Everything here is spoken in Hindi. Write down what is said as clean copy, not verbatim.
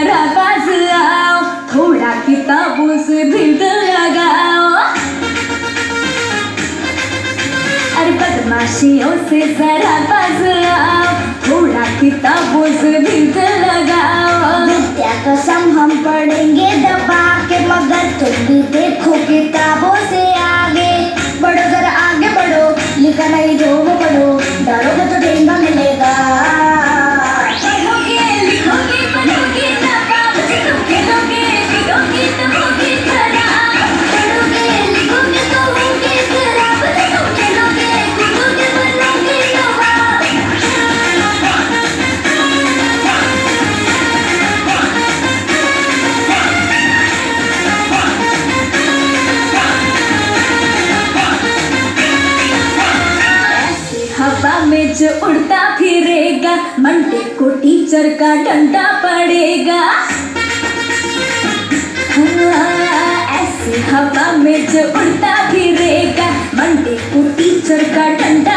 जरा पास आओ, थोड़ा किताबों से भी दिल लगाओ। अरे बदमाशियों से जरा पास आओ, थोड़ा किताबों से भी दिल लगाओ। विद्या कसम हम पढ़ेंगे दबा के, मगर तुम भी देखो किताबों से आगे बढ़ो, जरा आगे बढ़ो, लिखा नहीं जो वो पढ़ो, डरोगे तो ठेंगा मिलेगा। पढ़ोगे लिखोगे बनोगे नवाब, तुम खेलोगे पीओगे तो होगे खराब। पढ़ोगे लिखोगे तो होगे खराब, तुम खेलोगे कूदोगे बनोगे नवाब। ऐसे हवा में जो उड़ता फिरेगा, मंडे को टीचर का डंडा पड़ेगा। ऐसे हवा में जो उड़ता फिरेगा, मंडे को टीचर का डंडा